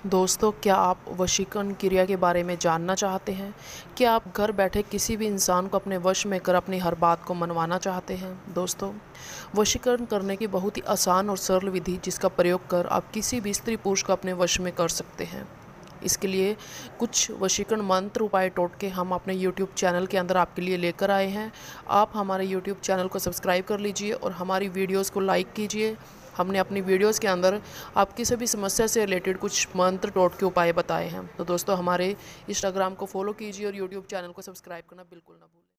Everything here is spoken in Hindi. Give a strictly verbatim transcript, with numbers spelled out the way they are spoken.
दोस्तों, क्या आप वशीकरण क्रिया के बारे में जानना चाहते हैं? क्या आप घर बैठे किसी भी इंसान को अपने वश में कर अपनी हर बात को मनवाना चाहते हैं? दोस्तों, वशीकरण करने की बहुत ही आसान और सरल विधि जिसका प्रयोग कर आप किसी भी स्त्री पुरुष को अपने वश में कर सकते हैं। इसके लिए कुछ वशीकरण मंत्र उपाय टोटके हम अपने यूट्यूब चैनल के अंदर आपके लिए लेकर आए हैं। आप हमारे यूट्यूब चैनल को सब्सक्राइब कर लीजिए और हमारी वीडियोज़ को लाइक कीजिए। हमने अपनी वीडियोस के अंदर आपकी सभी समस्या से रिलेटेड कुछ मंत्र टोटके उपाय बताए हैं। तो दोस्तों, हमारे इंस्टाग्राम को फॉलो कीजिए और यूट्यूब चैनल को सब्सक्राइब करना बिल्कुल ना भूलें।